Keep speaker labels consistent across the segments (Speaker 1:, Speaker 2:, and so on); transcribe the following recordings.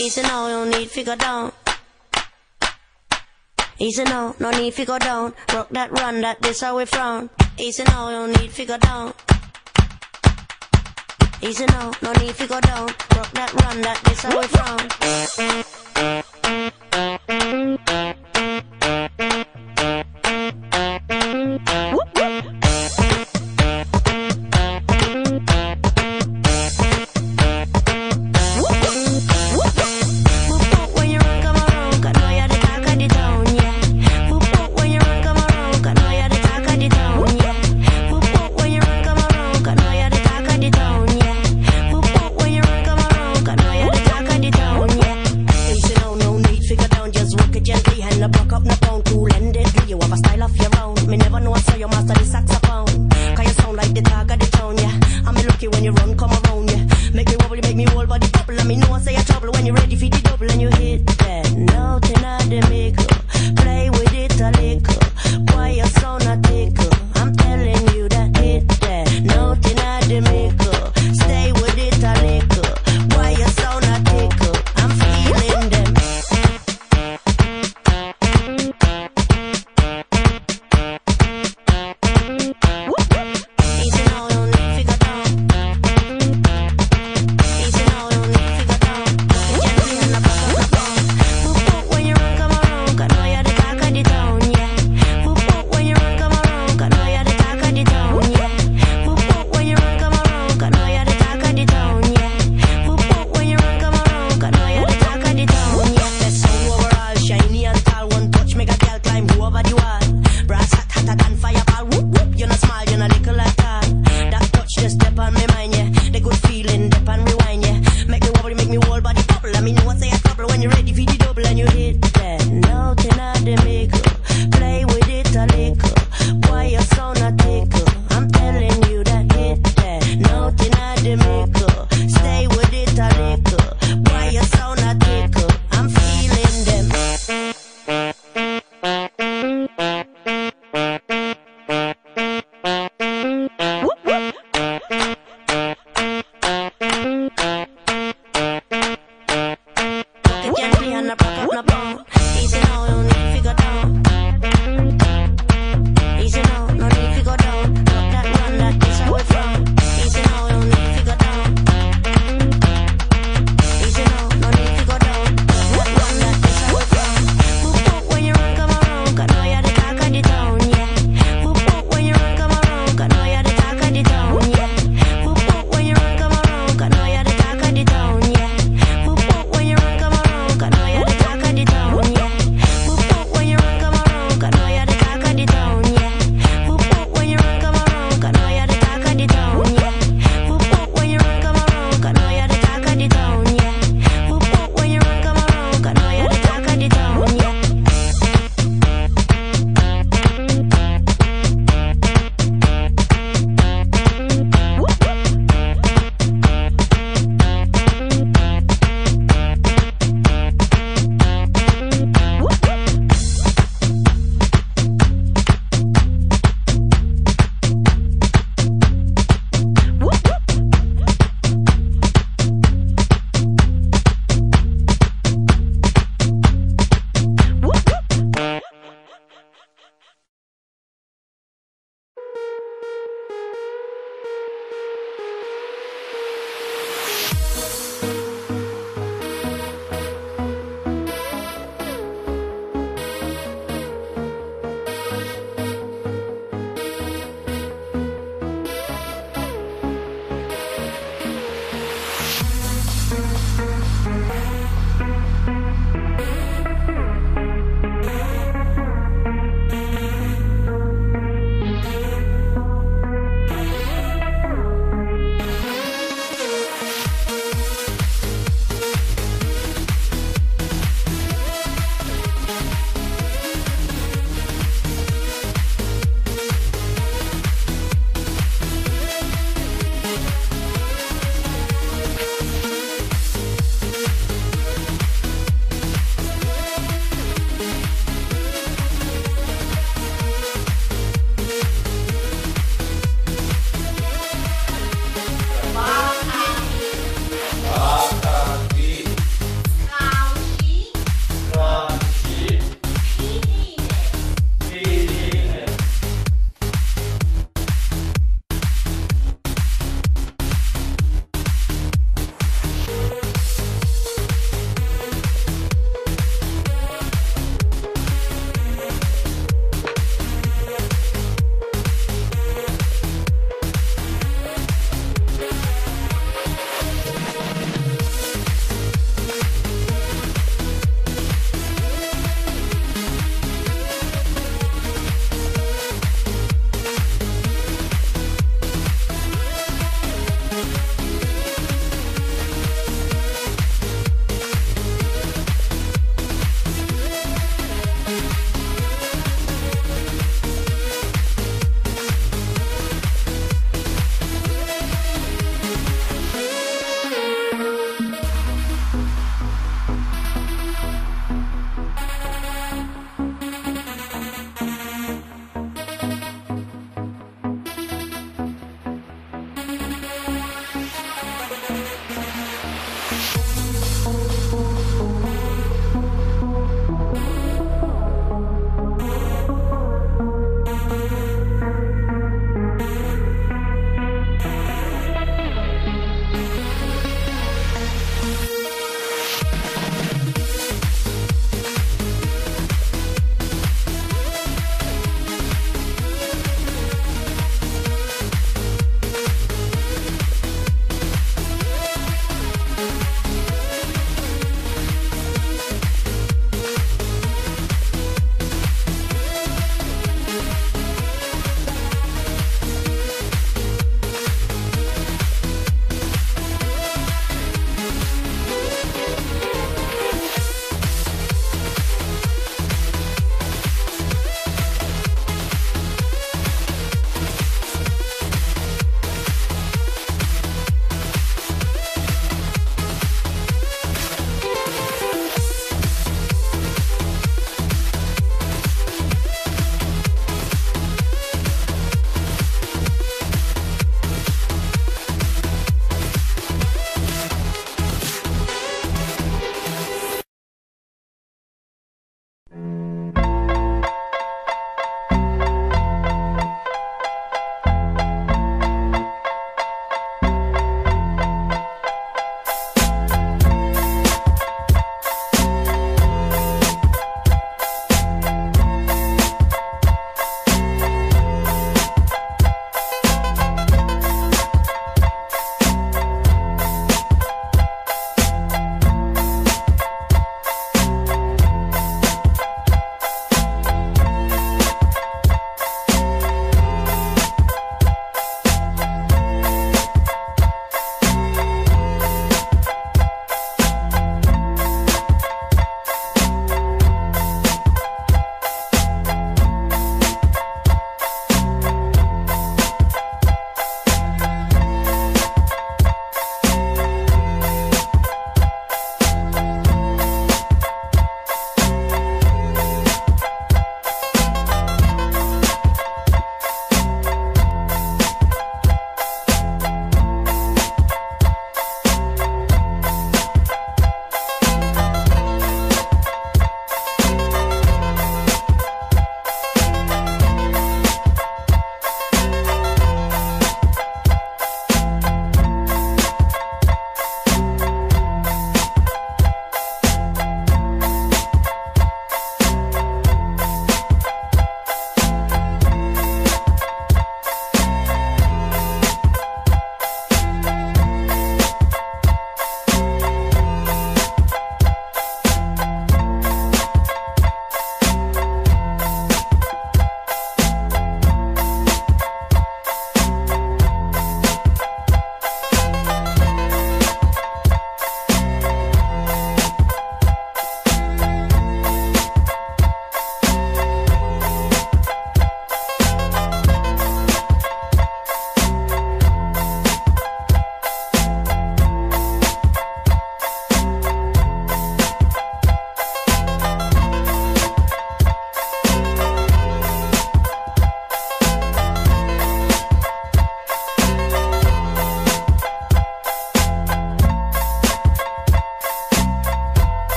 Speaker 1: Easy now, no need to go down. Easy now, no need to go down. Rock that, run that, this how we frown. Easy now, no need to go down. Easy now, no need to go down. Rock that, run that, this how we frown.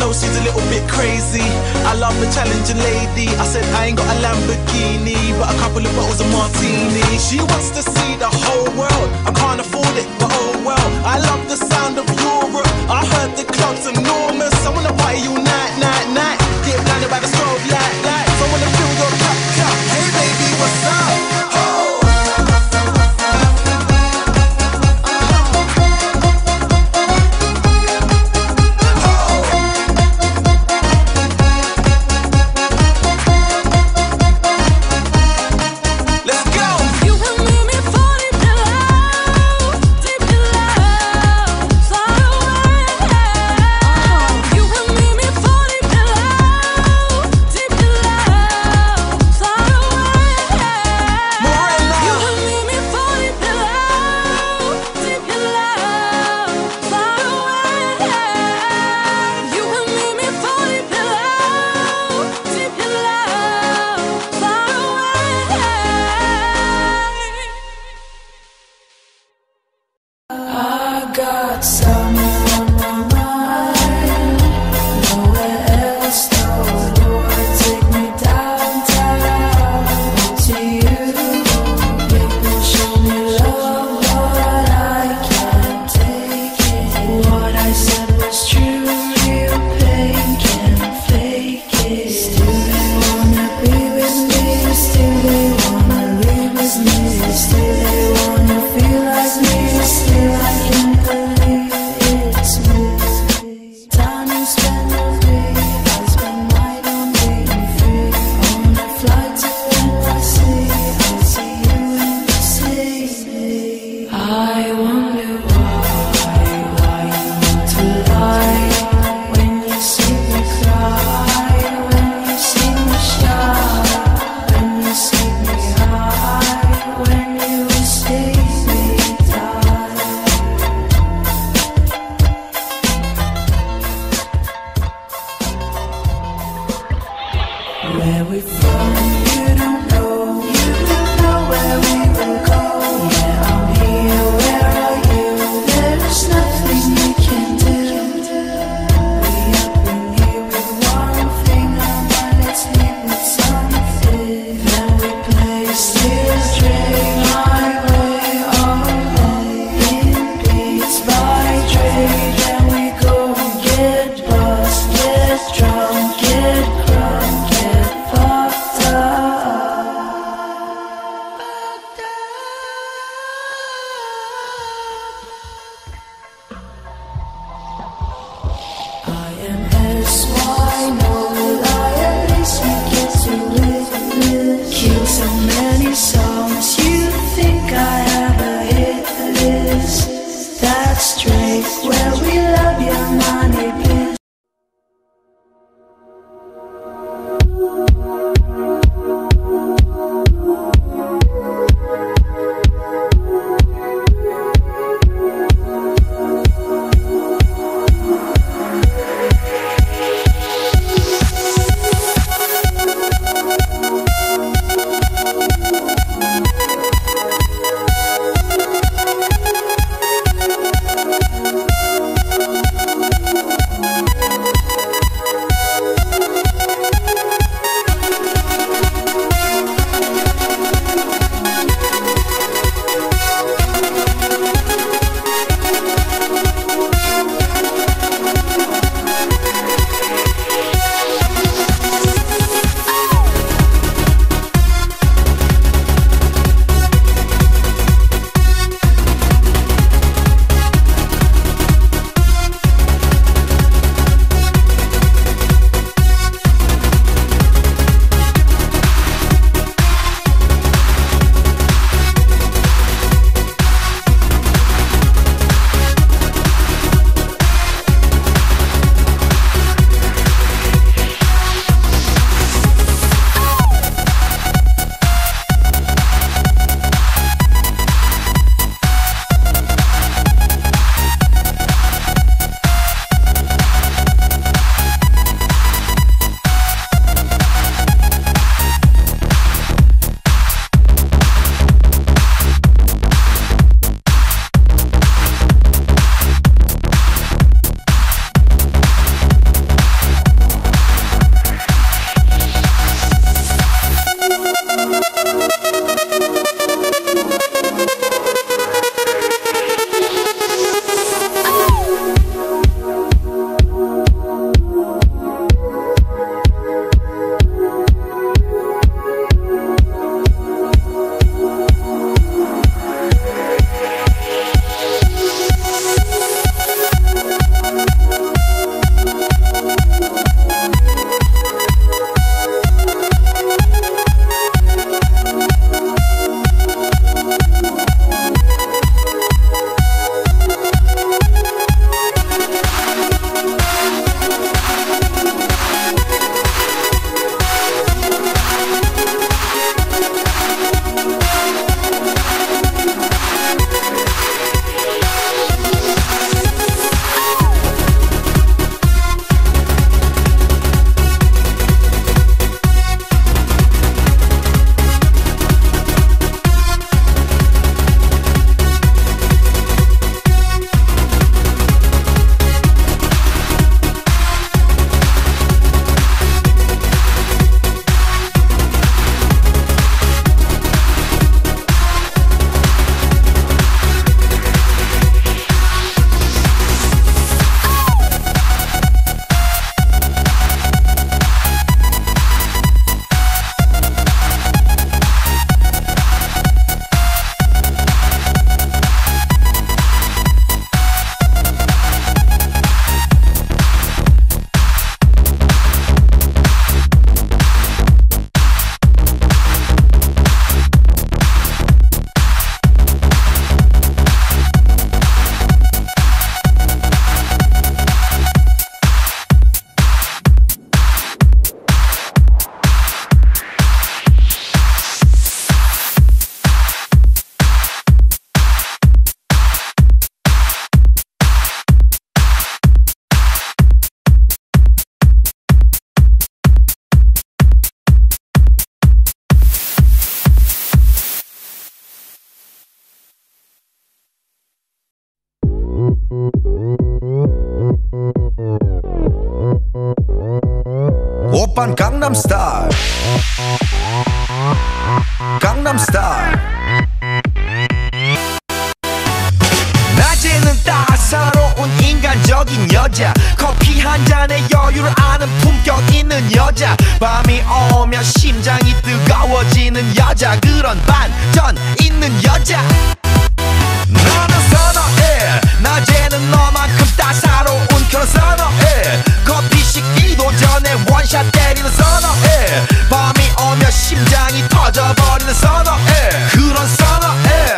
Speaker 2: know she's a little bit crazy. I love the challenging lady. I said I ain't got a Lamborghini, but a couple of bottles of martini. She wants to see the whole world. I can't afford it, but oh well. I love the sound of Europe. I heard the club's enormous. I wanna party all night, night, night. Get blinded by the strobe light, lights. I wanna feel your cup, cup. Hey baby, what's up?
Speaker 1: You will
Speaker 3: 강남스타일 강남스타일 낮에는 따사로운 인간적인 여자 커피 한 잔에 여유를 아는 품격 있는 여자 밤이 오면 심장이 뜨거워지는 여자 그런 반전 있는 여자 나는 선어해 낮에는 너만큼 따사로운 그런 선어해 커피 식기도 전에 원샷 때리는 선어해 밤이 오면 심장이 터져버리는 선어해 그런 선어해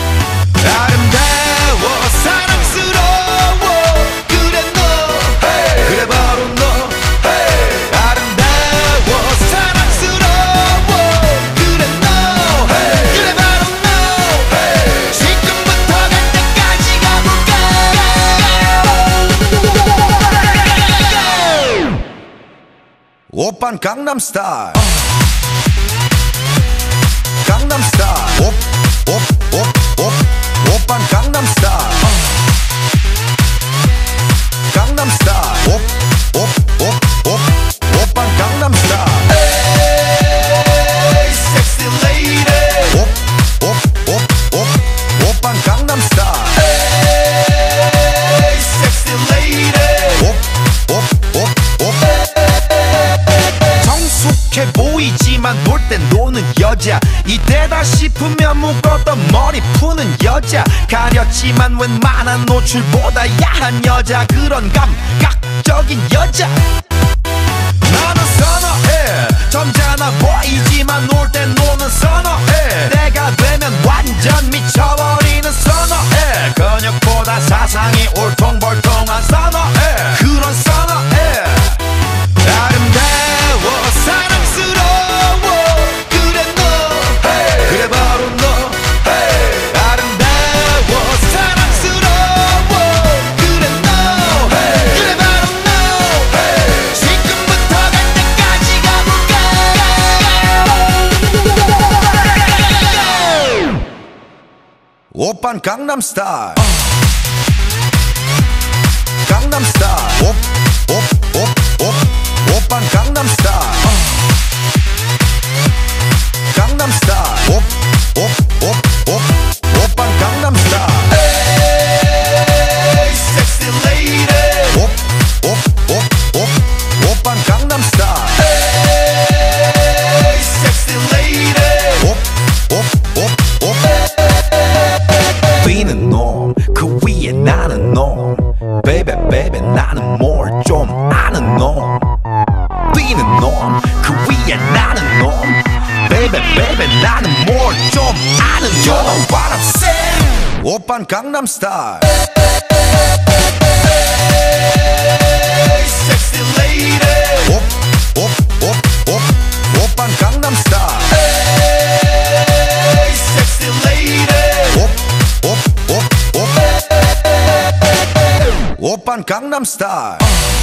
Speaker 3: 아름다워 사랑스러워 그래 너 hey. 그래 바로 너 hey. 아름다워 사랑스러워 그래 너 hey. 그래 바로 너 hey. 지금부터 갈 때까지 가볼까 오빤 강남스타일 강남스타일 오빤 강남스타일 강남스타일 오빤 강남스타일 에이 섹시 레이디 오빤 강남스타일 에이 섹시 레이디 성숙해 보이지만 놀 땐 노는 여자 이때다 싶으면 묶었던 머리 푸는 여자 가렸지만 웬만한 노출보다 야한 여자 그런 감각적인 여자 나는 선어해 점잖아 보이지만 놀 땐 노는 선어해 내가 되면 완전 미쳐버리는 선어해 근육보다 사상이 울퉁불퉁한 선어해 그런 선어해 아름다워 사랑스러워 그래 너 hey. 그래 바로 너 hey. 아름다워 사랑스러워 그래 너 hey. 그래 바로 너 hey. 지금부터 갈 때까지 가볼까 오빤 강남스타일 강남스타일 오빤 강남스타일 강남스타일 오빤 강남스타일 에이 섹시 레이디 오빤 강남스타일 에이 섹시 레이디 뛰는 놈 그 위에 나는 놈 베이베 베이베 나는 뭘 좀 아는 놈 뛰는 놈 그 위에 나는 놈 베이베 베이베 나는 뭘 좀 아는 놈 You know what I'm saying 오빤 강남스타일 Hey sexy lady 오빤 강남스타일 Hey sexy lady 오빤 강남스타일